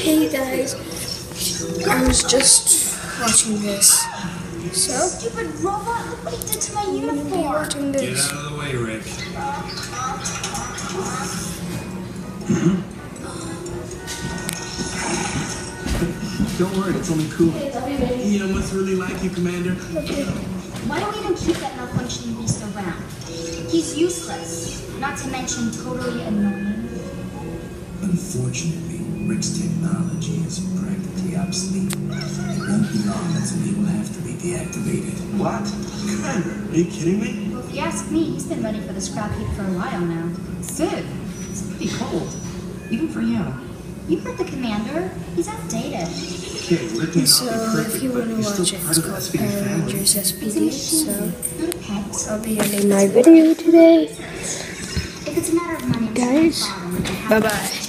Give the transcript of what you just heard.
Hey guys, I was just watching this. So, Stupid robot! Look what he did to my I'm gonna be uniform! watching this. Get out of the way, Rick. Don't worry, it's only cool. He must really like you, Commander. Okay. Why don't we even keep that malfunctioning beast around? He's useless, not to mention totally annoying. Unfortunately, Rick's technology is practically obsolete. It won't be long until he will have to be deactivated. What? Commander, are you kidding me? Well, if you ask me, he's been ready for the scrap heap for a while now. Sid, it's pretty cold, even for you. You heard the commander. He's outdated. Okay, Rick may not So, be perfect, if you but want to he's watch still it, part it's of the called SPD Power family. Rangers He's a SPD. machine, So, not a pet. I'll be ending my video today. If it's a matter of money, Guys, I'm bye-bye.